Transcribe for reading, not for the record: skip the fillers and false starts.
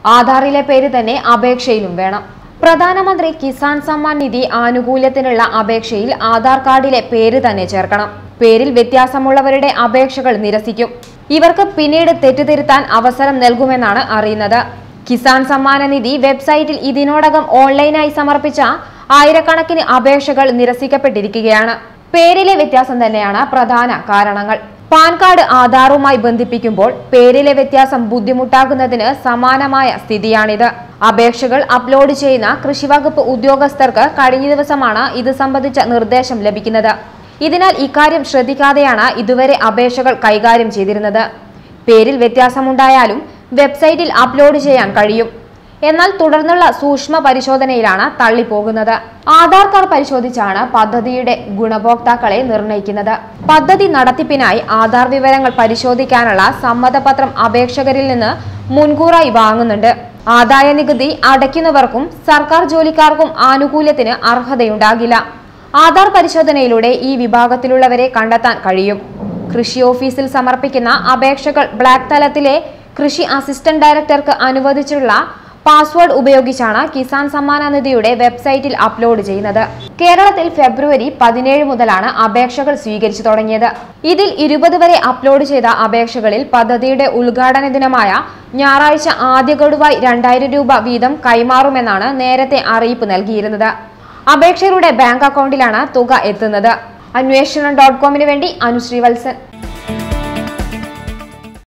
ആധാറിലെ പേര് തന്നെ അപേക്ഷയിലും വേണം. പ്രധാനമന്ത്രി കിസാൻ സമ്മാൻ നിധി ആനുകൂല്യത്തിനുള്ള അപേക്ഷയിൽ ആധാർ കാർഡിലെ പേര് തന്നെ ചേർക്കണം. പേരിൽ വ്യത്യാസമുള്ളവരുടെ അപേക്ഷകൾ നിരസിക്കും. ഇവർക്ക് പിന്നീട് തെറ്റുതിരുത്താൻ അവസരം നൽകുമെന്നാണ് അറിയുന്നത്. കിസാൻ സമ്മാന നിധി വെബ്സൈറ്റിൽ ഇതിനോടകം ഓൺലൈനായി സമർപ്പിച്ച ആയിരക്കണക്കിന് അപേക്ഷകൾ നിരസിക്കപ്പെട്ടിരിക്കുകയാണ്. പേരിലെ വ്യത്യാസം തന്നെയാണ് പ്രധാന കാരണങ്ങൾ. പാൻ കാർഡ് ആധാറുമായി ബന്ധിപ്പിക്കുമ്പോൾ പേരിലെ വ്യത്യാസം ബുദ്ധിമുട്ടാകുന്നതിന് സമാനമായ സ്ഥിതിയാണിത്. അപേക്ഷകൾ അപ്ലോഡ് ചെയ്യുന്ന കൃഷിവകുപ്പ് ഉദ്യോഗസ്ഥർക്ക് കഴിഞ്ഞ ദിവസമാണ് ഇത് സംബന്ധിച്ച നിർദ്ദേശം ലഭിക്കുന്നത്. ഇതിനാൽ ഇക്കാര്യം ശ്രദ്ധിക്കാതെയാണ് ഇതുവരെ അപേക്ഷകൾ കൈകാര്യം ചെയ്തിരുന്നത്. പേരിൽ വ്യത്യാസമുണ്ടായാലും വെബ്സൈറ്റിൽ അപ്ലോഡ് ചെയ്യാൻ കഴിയും. എന്നാൽ തുടർന്നുള്ള സൂക്ഷ്മ പരിശോധനയിലാണ് തള്ളിപ്പോകുന്നത്. ആധാർ കാർഡ് പരിശോധിച്ചാണ് പദ്ധതിയുടെ ഗുണഭോക്താക്കളെ നിർണ്ണയിക്കുന്നത്. പദ്ധതി നടത്തിപ്പിനായി ആധാർ വിവരങ്ങൾ പരിശോധിക്കാനുള്ള സമ്മതപത്രം അപേക്ഷകരിൽ നിന്ന് മുൻകൂറായി വാങ്ങുന്നുണ്ട്. ആദായ നികുതി അടയ്ക്കുന്നവർക്കും സർക്കാർ ജോലിക്കാർക്കും ആനുകൂല്യത്തിന് അർഹതയുണ്ടാകില്ല. ആധാർ പരിശോധനയിലൂടെ ഈ വിഭാഗത്തിലുള്ളവരെ കണ്ടെത്താൻ കഴിയും. കൃഷി ഓഫീസിൽ സമർപ്പിക്കുന്ന അപേക്ഷകൾ ബ്ലാക്ക് തലത്തിലെ കൃഷി അസിസ്റ്റന്റ് ഡയറക്ടർക്ക് അനുവദിച്ചുള്ള പാസ്വേഡ് ഉപയോഗിച്ചാണ് കിസാൻ സമ്മാന നിധിയുടെ വെബ്സൈറ്റിൽ അപ്ലോഡ് ചെയ്യുന്നത്. കേരളത്തിൽ ഫെബ്രുവരി 17 മുതലാണ് അപേക്ഷകൾ സ്വീകരിച്ചു തുടങ്ങിയത്. ഇതിൽ 20 വരെ അപ്ലോഡ് ചെയ്ത അപേക്ഷകളിൽ പദ്ധതിയുടെ ഉദ്ഘാടന ദിനമായ ഞായറാഴ്ച ആദ്യ ഗഡുവായി 2000 രൂപ വീതം കൈമാറുമെന്നാണ് നേരത്തെ അറിയിപ്പ് നൽകിയിരുന്നത്. അപേക്ഷകരുടെ ബാങ്ക് അക്കൗണ്ടിലാണ് തുക എത്തുന്നത്. അന്വേഷണം.com വേണ്ടി അനുശ്രീ വത്സൻ.